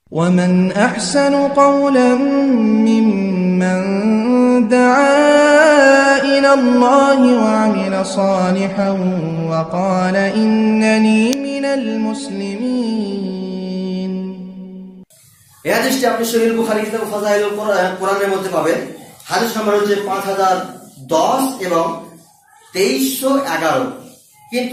ومن أحسن قولا ممن دعا إلى الله وعمل صالحا وقال إنني من المسلمين। এই হাদিসটি আপনি সহিহ বুখারী কিতাব ফাযাইলুল কোরআনের মধ্যে পাবেন। হাদিস নম্বর হচ্ছে 5010 এবং 2311। কিন্তু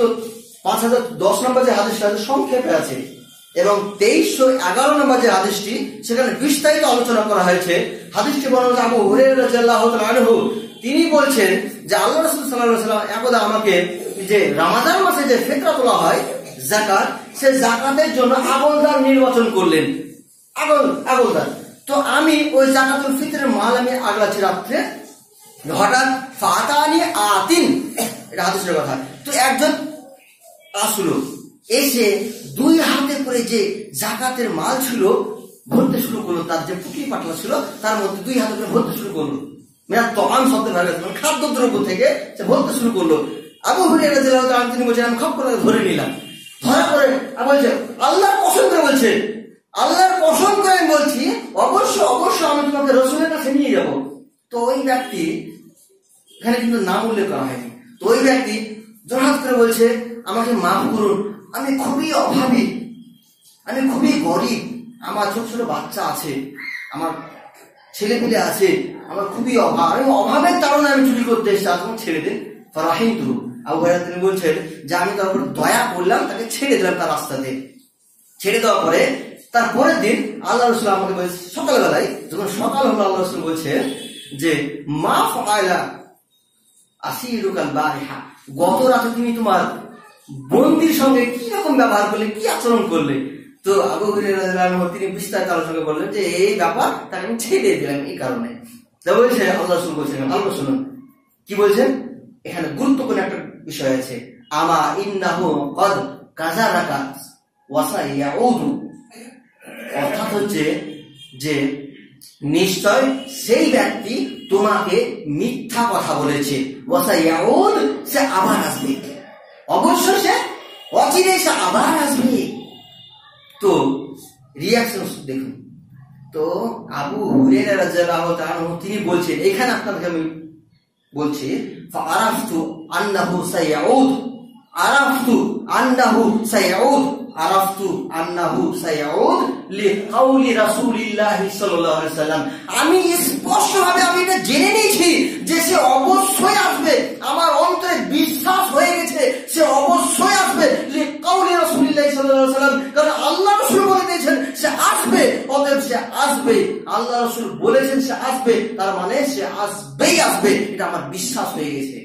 5010 নম্বর যে হাদিসটা আছে সংক্ষেপে আছে এবং 2311 নম্বর যে হাদিসটি সেখানে বিস্তারিত আলোচনা করা হয়েছে। হাদিসটি বর্ণনা আবু হুরায়রা রাদিয়াল্লাহু তাআলা আনহু, তিনি বলছেন যে আল্লাহ রাসূল সাল্লাল্লাহু আলাইহি ওয়াসাল্লাম একদা আমাকে যে রমাদান মাসে যে ফিতরা তোলা হয় যাকাত, সে যাকাতের জন্য আগলদার নির্বাচন করলেন। আগলদার তো আমি ওই যাকাতুল ফিতরের মাল আমি আগলাছি রাত্রে, হঠাৎ ফাতানি আতিন, এটা হাদিসের কথা। তো একজন আসলো, এসে দুই হাতে করে যে যাকাতের মাল ছিল ভরতে শুরু করলো। তার যে পুঁটলি পাটলা ছিল তার মধ্যে দুই হাতে করে ভরতে শুরু করলো। তখন শব্দ খাদ্য দ্রব্য থেকে সে ভরতে শুরু করলো। আবু হুরায়রা রাদিয়াল্লাহু তাআলা তিনি বলছেন আমি খপ করে ধরে নিলাম। ধরা করে বলছে আল্লাহর কসম করে বলছে, আল্লাহর কসম করে আমি বলছি অবশ্য আমি তোমাকে রাসূলের কাছে নিয়ে যাব। তো ওই ব্যক্তি, এখানে কিন্তু নাম উল্লেখ করা হয়নি, তো ওই ব্যক্তি জোরহাত করে বলছে আমাকে মাফ করুন, আমি খুবই অভাবী, আমি খুবই গরিব, আমার ছোট ছোট বাচ্চা আছে, আমার ছেলেপিলে আছে, আমার খুবই অভাব, আমি অভাবের কারণে আমি চুরি করতে এসেছি, তোমার ছেড়ে দিন। ফারাহিমতু, আবু হুরায়রা তিনি বলছেন যে আমি তার উপর দয়া করলাম, তাকে ছেড়ে দিলাম তার রাস্তাতে। ছেড়ে দেওয়ার পরে তার পরের দিন আল্লাহ রাসূল আমাকে বলছে, সকালবেলায় যখন সকাল হলো আল্লাহ রাসূল বলছেন যে মা ফাআলা আসিরুকাল বারিহা, গত রাতে তুমি তোমার বন্দির সঙ্গে কি রকম ব্যবহার করলে, কি আচরণ করলে? তো আবু হুরায়রা রাদিয়াল্লাহু আনহু তিনি বিস্তারিত আলোচনা করলেন যে এই ব্যাপার, তাকে আমি ছেড়ে দিলাম এই কারণে। তো বলছে আল্লাহ রাসূল বলছেন, ভালো শুনুন কি বলছেন, এখানে গুরুত্বপূর্ণ একটা বিষয় আছে। আমা ইন্নাহু ক্বাদ কাযারাকা ওয়া সায়াউদু, অর্থাৎ হচ্ছে যে নিশ্চয় সেই ব্যক্তি তোমাকে মিথ্যা কথা বলেছে, ওয়া সায়াউদ, সে আবার আসবে, অবশ্য সে অচিরে সে আবার আসবে। তো রিয়াকশন দেখুন। তো আবু হুরায়রা রাদিয়াল্লাহু তাআলা তিনি বলছেন, এখানে আপনাদেরকে আমি বলছি ফাআরাফতু আন্নাহু সায়াউদ, আরাফতু আন্নাহু সায়াউদ, আরাফতু আন্নাহু সায়াউদ লিকাউলি রাসূলিল্লাহ সাল্লাল্লাহু আলাইহি ওয়াসাল্লাম, আমি স্পষ্টভাবে আমি এটা জেনে নিয়েছি যে সে অবশ্যই আসবে, আমার অন্তরে বিশ্বাস হয়ে গেছে সে অবশ্যই আসবে। লিকাউলি রাসূলিল্লাহ সাল্লাল্লাহু আলাইহি ওয়াসাল্লাম, কারণ আল্লাহ রাসূল বলে দিয়েছেন সে আসবে, অতএব সে আসবে। আল্লাহ রাসূল বলেছেন সে আসবে, তার মানে সে আসবেই আসবে, এটা আমার বিশ্বাস হয়ে গেছে।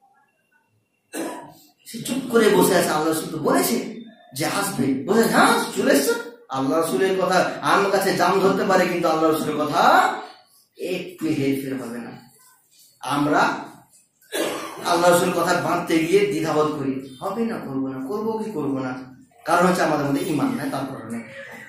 সে চুপ করে বসে আছে, আল্লাহ রাসূল তো বলেছে যে আসবে, বলে হ্যাঁ চলে এসছে। আল্লাহ রাসূলের কথা আমার কাছে জাম ধরতে পারে, কিন্তু আল্লাহ রাসূলের কথা একটু হেরফের হবে না। আমরা আল্লাহ রাসূলের কথা বাঁধতে গিয়ে দ্বিধাবোধ করি, হবে না, করবো না, করবো কি করবো না, কারণ হচ্ছে আমাদের মধ্যে ঈমান নাই। তার কারণে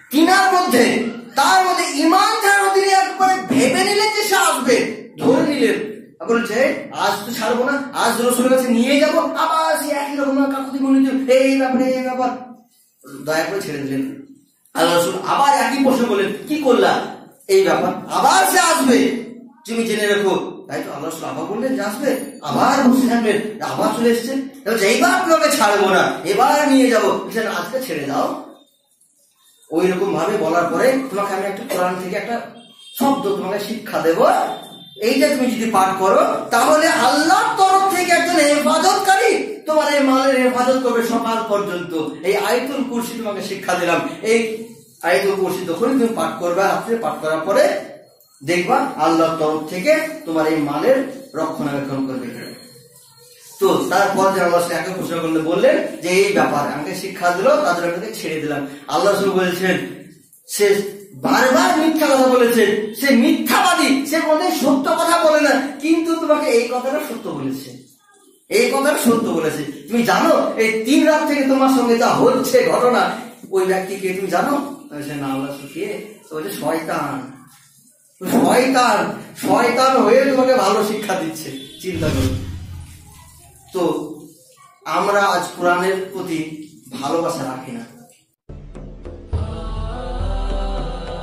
তার মধ্যে ঈমান যার তিনি একবারে ভেবে নিলেন যে সে আসবে, ধরে নিলেন, বলছে আজ তো ছাড়বো না, আজ রাসূলের কাছে নিয়ে যাবো, আবার সে একই রকম কাকুতি মনে এই ব্যাপার, দয়া করে ছেড়ে দিলেন। আল্লাহ রাসূল আবার একই প্রশ্ন বললেন, কি করলা এই ব্যাপার, আবার সে আসবে, তুমি জেনে রেখো। তাই তো আল্লাহ রাসূল আবার বললেন যে আসবে, আবার বসে থাকবেন, আবার চলে এসছে, এইবার তোমাকে ছাড়বো না, এবার নিয়ে যাবো, আজকে ছেড়ে দাও। ওই রকম ভাবে বলার পরে তোমাকে আমি একটা কোরআন থেকে একটা শব্দ তোমাকে শিক্ষা দেব, এইটা তুমি যদি পাঠ করো তাহলে আল্লাহর তরফ থেকে একজন হেফাজতকারী তোমার এই মালের হেফাজত করবে সকাল পর্যন্ত। এই আয়াতুল কুরসি তোমাকে শিক্ষা দিলাম, এই আয়াতুল কুরসি যখন তুমি পাঠ করবে, রাত্রে পাঠ করার পরে দেখবা আল্লাহর তরফ থেকে তোমার এই মালের রক্ষণাবেক্ষণ করবে। তো তারপর যে আল্লাহ একে প্রশ্ন করলে বললেন যে এই ব্যাপার আমাকে শিক্ষা দিল, তাদের আপনাকে ছেড়ে দিলাম। আল্লাহ রাসূল বলেছেন সে বারবার মিথ্যা কথা বলেছে, সে মিথ্যাবাদী, সে কোনদিন সত্য কথা বলে না, কিন্তু তোমাকে এই কথাটা সত্য বলেছে, এই কথাটা সত্য বলেছে। তুমি জানো এই 3 রাত থেকে তোমার সঙ্গে যা হচ্ছে ঘটনা, ওই ব্যক্তিকে তুমি জানো? না, আল্লাহ কে? বলছে শয়তান, শয়তান, শয়তান হয়ে তোমাকে ভালো শিক্ষা দিচ্ছে, চিন্তা করো। তো আমরা আজ কোরআনের প্রতি ভালোবাসা রাখি না।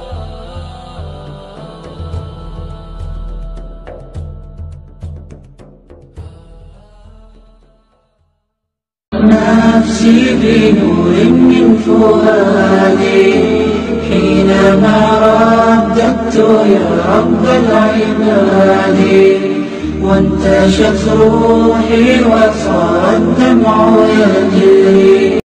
نفسي بنور من فؤادي حينما رددت يا رب العباد، وانتشت روحي وصار الدمع يجري.